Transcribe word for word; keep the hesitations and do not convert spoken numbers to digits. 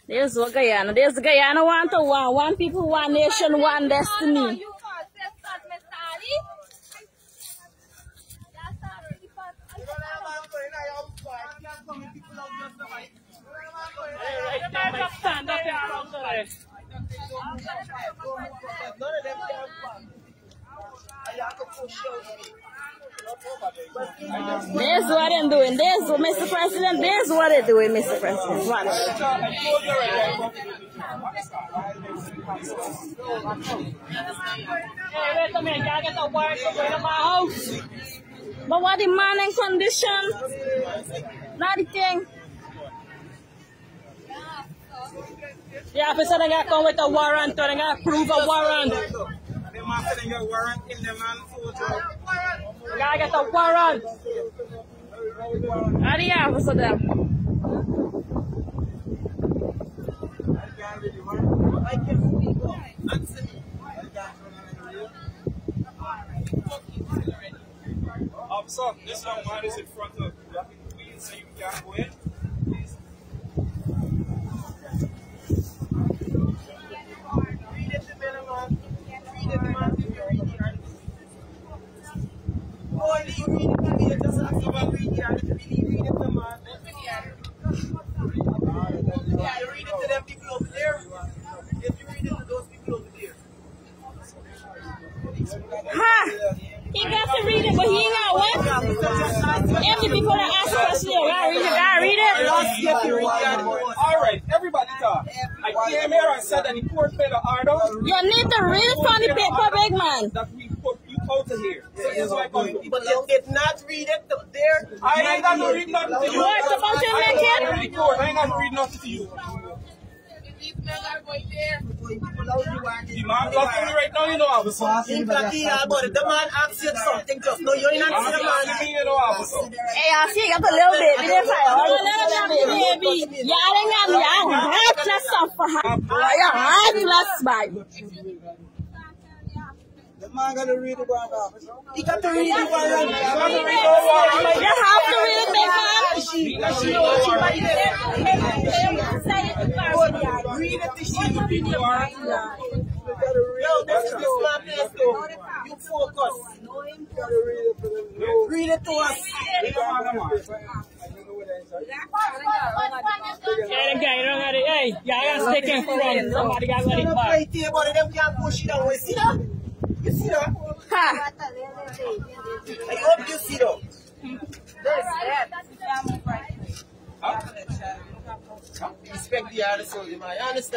There's what Guyana. There's the Guyana one to one. One people, one nation, one destiny. There's what I'm doing. There's what Mister President. There's what they're doing, Mister President. Watch. Hey, wait a minute. Y'all get the word to go to my house. But what the man and condition? Not the thing. The officer they got to come with a warrant. They got to prove a warrant. The man said they got a warrant in the man photo. You gotta get the warrant. How do you have for them? Officer, this young man is in front of you. So you can't go in. Read it to me, man. Read it, man. Oh, you read it to me. Just ask about reading it. Really read it to man. Yeah, read it to them people over there. If you read it to those people over there. Ha! He got to read it, but he ain't got what? Empty people that ask questions, you gotta read it, gotta read it. All right, everybody talk. I came here and said that the court made an order. You need to read it from the paper, big man. That we put you out of here. So here's my point. But you did not read it there. I ain't got to read nothing to you. What about you, make it? I ain't got to read nothing to you. The man blocking me right now, you know, officer. In fact, the man asked you something just now. You're not the man. You know, officer. Hey, I see you got a little baby there for you. Baby. Y'all ain't got y'all heartless stuff for her. You're heartless, man. The man got to read the warrant, officer. He got to read the warrant. You have to read it, big man. She knows she read it to she. Yo, this is the smart place, though. You focus. Read it to us. Hey, y'all got to stick in front. Somebody got to let it back. Them can't push it away. See that? You see that? Ha! I hope you see that. Respect the other soldier, man. You understand?